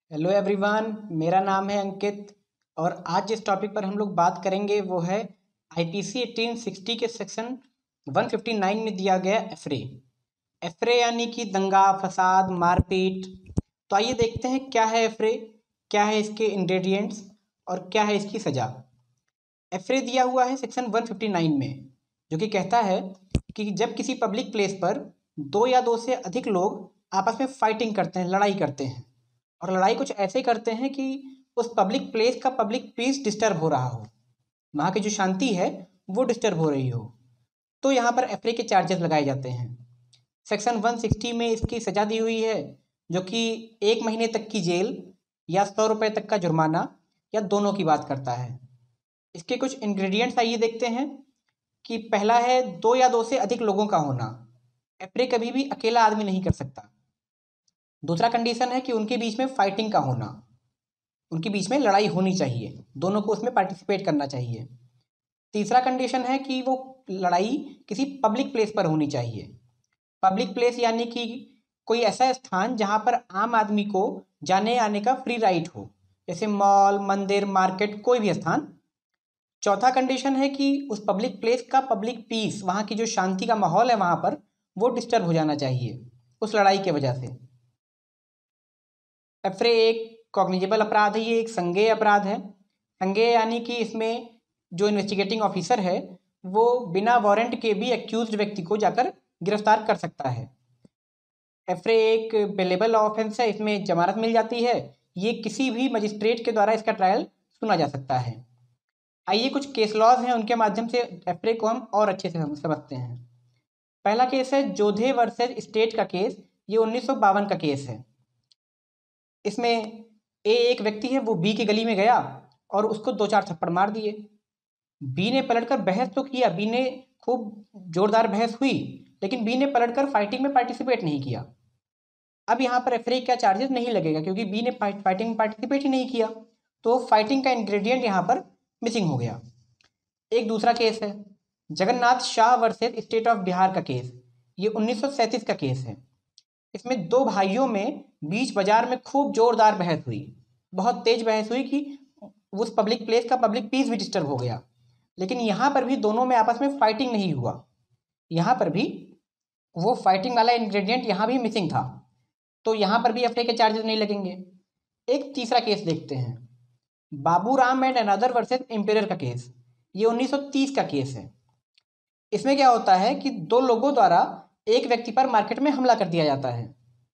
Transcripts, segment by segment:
Hello everyone, मेरा नाम है अंकित। और आज जिस टॉपिक पर हम लोग बात करेंगे वो है आईपीसी 1860 के सेक्शन 159 में दिया गया एफरे। एफरे यानी कि दंगा फसाद मारपीट। तो आइए देखते हैं क्या है एफरे, क्या है इसके इंग्रेडिएंट्स और क्या है इसकी सज़ा। एफरे दिया हुआ है सेक्शन 159 में, जो कि कहता है कि जब किसी पब्लिक प्लेस पर दो या दो से अधिक लोग आपस में फाइटिंग करते हैं, लड़ाई करते हैं, और लड़ाई कुछ ऐसे करते हैं कि उस पब्लिक प्लेस का पब्लिक पीस डिस्टर्ब हो रहा हो, वहाँ की जो शांति है वो डिस्टर्ब हो रही हो, तो यहाँ पर एफरे के चार्जेस लगाए जाते हैं। सेक्शन 160 में इसकी सज़ा दी हुई है, जो कि 1 महीने तक की जेल या 100 रुपये तक का जुर्माना या दोनों की बात करता है। इसके कुछ इंग्रेडिएंट्स आइए देखते हैं कि पहला है दो या दो से अधिक लोगों का होना। एफरे कभी भी अकेला आदमी नहीं कर सकता। दूसरा कंडीशन है कि उनके बीच में फाइटिंग का होना, उनके बीच में लड़ाई होनी चाहिए, दोनों को उसमें पार्टिसिपेट करना चाहिए। तीसरा कंडीशन है कि वो लड़ाई किसी पब्लिक प्लेस पर होनी चाहिए। पब्लिक प्लेस यानी कि कोई ऐसा स्थान जहाँ पर आम आदमी को जाने आने का फ्री राइट हो, जैसे मॉल, मंदिर, मार्केट, कोई भी स्थान। चौथा कंडीशन है कि उस पब्लिक प्लेस का पब्लिक पीस, वहाँ की जो शांति का माहौल है वहाँ पर, वो डिस्टर्ब हो जाना चाहिए उस लड़ाई के वजह से। एफरे एक कॉग्निजेबल अपराध है, ये एक संज्ञेय अपराध है। संज्ञेय यानी कि इसमें जो इन्वेस्टिगेटिंग ऑफिसर है वो बिना वारंट के भी एक्यूज्ड व्यक्ति को जाकर गिरफ्तार कर सकता है। एफरे एक बेलेबल ऑफेंस है, इसमें जमानत मिल जाती है। ये किसी भी मजिस्ट्रेट के द्वारा इसका ट्रायल सुना जा सकता है। आइए कुछ केस लॉज हैं, उनके माध्यम से एफरे को हम और अच्छे से समझते हैं। पहला केस है जोधे वर्सेज स्टेट का केस। ये 1952 का केस है। इसमें एक व्यक्ति है, वो बी की गली में गया और उसको 2-4 थप्पड़ मार दिए। बी ने पलटकर बहस तो किया, बी ने खूब जोरदार बहस हुई, लेकिन बी ने पलटकर फाइटिंग में पार्टिसिपेट नहीं किया। अब यहाँ पर एफरे का चार्जेस नहीं लगेगा, क्योंकि बी ने फाइटिंग में पार्टिसिपेट ही नहीं किया, तो फाइटिंग का इंग्रेडिएंट यहाँ पर मिसिंग हो गया। एक दूसरा केस है Jagannath Shah versus state of Bihar का केस। ये 1937 का केस है। इसमें दो भाइयों में बीच बाजार में खूब जोरदार बहस हुई, बहुत तेज बहस हुई कि उस पब्लिक प्लेस का पब्लिक पीस भी डिस्टर्ब हो गया। लेकिन यहाँ पर भी दोनों में आपस में फाइटिंग नहीं हुआ, यहाँ पर भी वो फाइटिंग वाला इंग्रेडिएंट यहाँ भी मिसिंग था, तो यहाँ पर भी एफआई के चार्जेस नहीं लगेंगे। एक तीसरा केस देखते हैं, Baburam and another versus emperor का केस। ये 1930 का केस है। इसमें क्या होता है कि दो लोगों द्वारा एक व्यक्ति पर मार्केट में हमला कर दिया जाता है,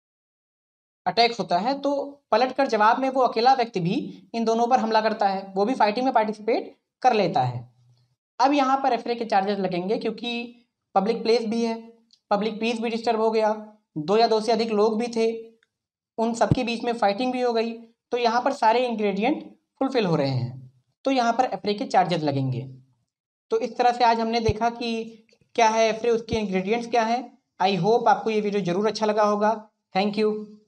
अटैक होता है, तो पलटकर जवाब में वो अकेला व्यक्ति भी इन दोनों पर हमला करता है, वो भी फाइटिंग में पार्टिसिपेट कर लेता है। अब यहाँ पर एफरे के चार्जेस लगेंगे, क्योंकि पब्लिक प्लेस भी है, पब्लिक पीस भी डिस्टर्ब हो गया, दो या दो से अधिक लोग भी थे, उन सबके बीच में फाइटिंग भी हो गई, तो यहाँ पर सारे इंग्रेडिएंट फुलफिल हो रहे हैं, तो यहाँ पर एफरे के चार्जेस लगेंगे। तो इस तरह से आज हमने देखा कि क्या है एफरे, उसके इंग्रेडिएंट्स क्या हैं। आई होप आपको ये वीडियो ज़रूर अच्छा लगा होगा। Thank you.